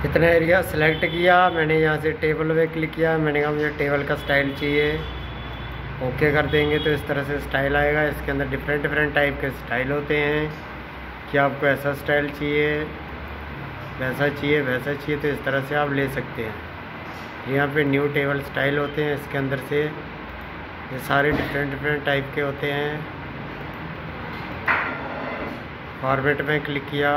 इतना area select किया मैंने, यहाँ से टेबल पे क्लिक किया, मैंने कहा मुझे टेबल का स्टाइल चाहिए। ओके कर देंगे तो इस तरह से स्टाइल आएगा। इसके अंदर डिफरेंट डिफरेंट टाइप के स्टाइल होते हैं कि आपको ऐसा स्टाइल चाहिए, वैसा चाहिए, वैसा चाहिए, तो इस तरह से आप ले सकते हैं। यहाँ पे न्यू टेबल स्टाइल होते हैं, इसके अंदर से ये सारे डिफरेंट डिफरेंट टाइप के होते हैं। फॉर्मेट में क्लिक किया,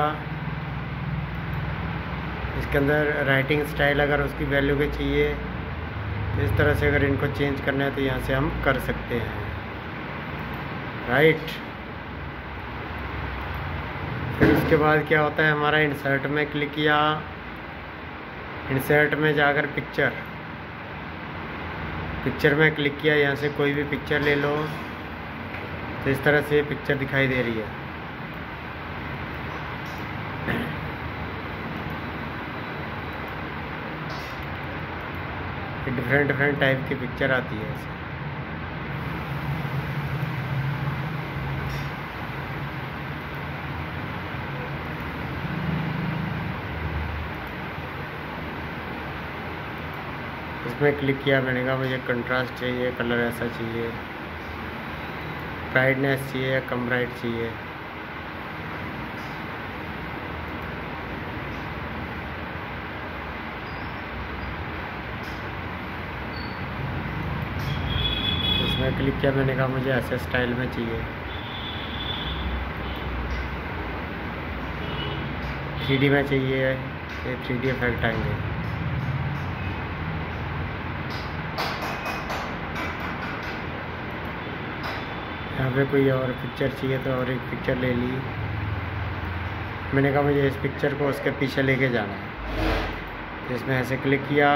इसके अंदर राइटिंग स्टाइल अगर उसकी वैल्यू के चाहिए तो इस तरह से अगर इनको चेंज करना है तो यहाँ से हम कर सकते हैं। राइट, फिर उसके बाद क्या होता है, हमारा इंसर्ट में क्लिक किया, इंसर्ट में जाकर पिक्चर में क्लिक किया, यहाँ से कोई भी पिक्चर ले लो तो इस तरह से पिक्चर दिखाई दे रही है। डिफरेंट डिफरेंट टाइप की पिक्चर आती है ऐसे। इसमें क्लिक किया, मैंने कहा मुझे कंट्रास्ट चाहिए, कलर ऐसा चाहिए, ब्राइटनेस चाहिए या कम ब्राइट चाहिए। इसमें क्लिक किया, मैंने कहा मुझे ऐसे स्टाइल में चाहिए। 3D में चाहिए, ये 3D इफेक्ट आएंगे। यहाँ पे कोई और पिक्चर चाहिए तो और एक पिक्चर ले ली। मैंने कहा मुझे इस पिक्चर को उसके पीछे लेके जाना है, इसमें ऐसे क्लिक किया,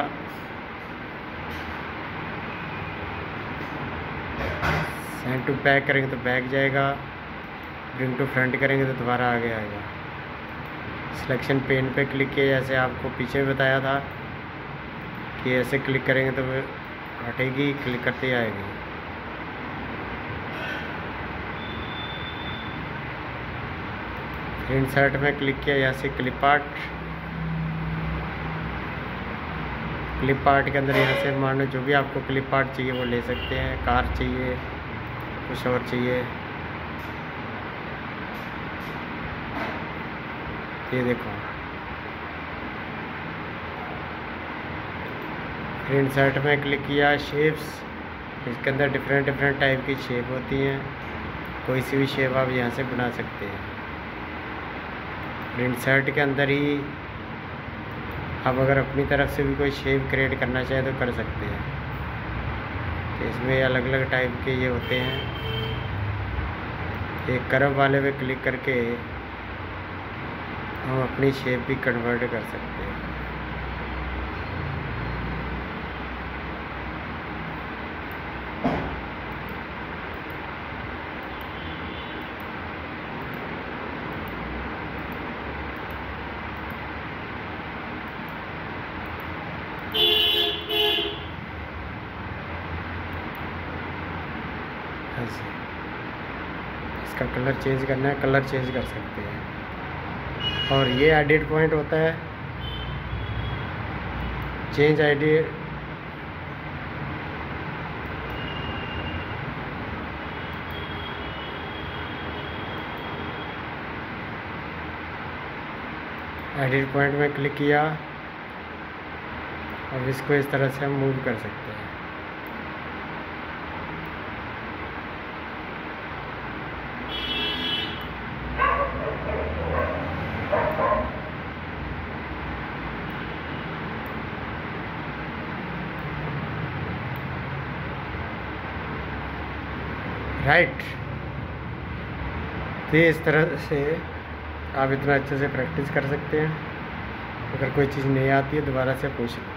सेंड टू बैक करेंगे तो बैक जाएगा, ब्रिंग टू फ्रंट करेंगे तो दोबारा आगे आएगा। सिलेक्शन पेन पे क्लिक किया, जैसे आपको पीछे बताया था कि ऐसे क्लिक करेंगे तो हटेगी, क्लिक करते ही आएगी। इंसर्ट में क्लिक किया, यहाँ से क्लिप आर्ट के अंदर यहाँ से मान लो जो भी आपको क्लिप आर्ट चाहिए वो ले सकते हैं। कार चाहिए, कुछ और चाहिए, ये देखो। इंसर्ट में क्लिक किया, शेप्स, इसके अंदर डिफरेंट डिफरेंट टाइप की शेप होती हैं, कोई सी भी शेप आप यहाँ से बना सकते हैं। इंसर्ट के अंदर ही आप अगर अपनी तरफ से भी कोई शेप क्रिएट करना चाहे तो कर सकते हैं। तो इसमें अलग अलग टाइप के ये होते हैं। एक कर्व वाले पे क्लिक करके हम अपनी शेप भी कन्वर्ट कर सकते हैं। इसका कलर चेंज करना है, कलर चेंज कर सकते हैं। और ये एडिट पॉइंट होता है, चेंज एडिट, एडिट पॉइंट में क्लिक किया, अब इसको इस तरह से हम मूव कर सकते हैं। राइट, तो इस तरह से आप इतना अच्छे से प्रैक्टिस कर सकते हैं। अगर कोई चीज़ नहीं आती है दोबारा से पूछ सकते हैं।